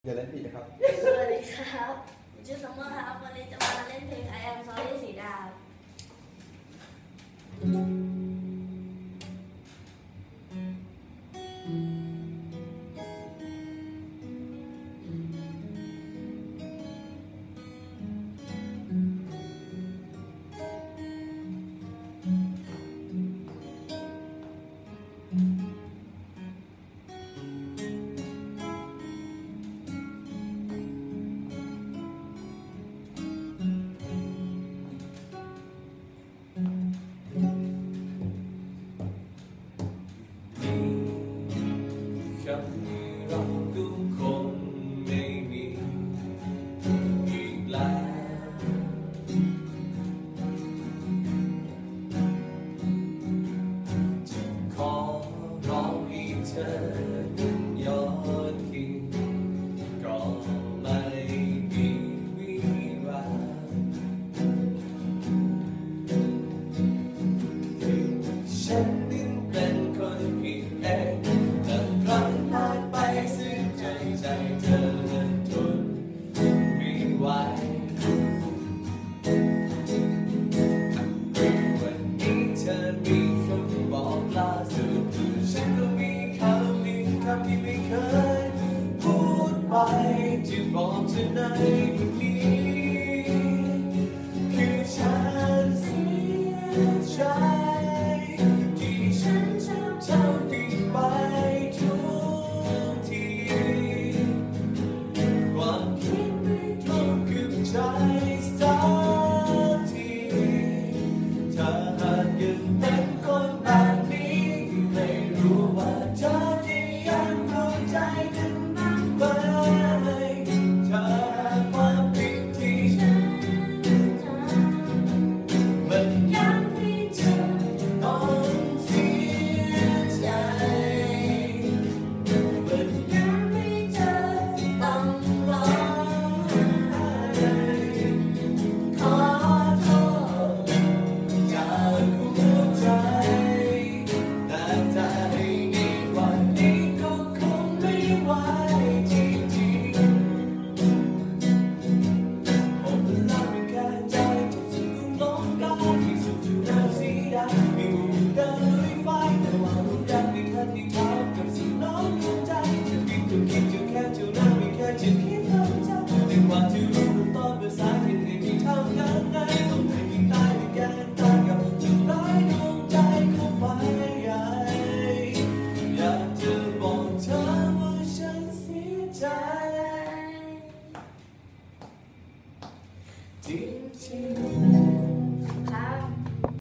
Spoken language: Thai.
อย่าเล่นผิดนะครับสวัสดีครับชื่อซัมเมอร์ครับวันนี้จะมาเล่นเพลง I Am Sorry สีดากับเราทุกคนไม่มีอีกแล้วจะขอร้องให้เธอนั้นยอดทิ้งก็ไม่มีวิแววฉันนั้นเป็นคนผิดเองใจเธอนั้นทนไม่ไหววันนี้เธอมีคำบอกล่าสุดฉันก็มีคำหนึ่งคำที่ไม่เคยพูดไปที่บอกเธอในวันนี้คือฉันเสียใจที่ฉันทำเท่าที่ไปทุกทีใจสักทีถ้าหากยังเป็นคนแบบนี้ไม่รู้ว่าเธอจะยังรู้ใจกันบ้างไหมถ้าความผิดที่ฉันทำมันยังให้เธอต้องเสียใจมันยังให้เธอต้องร้องจริง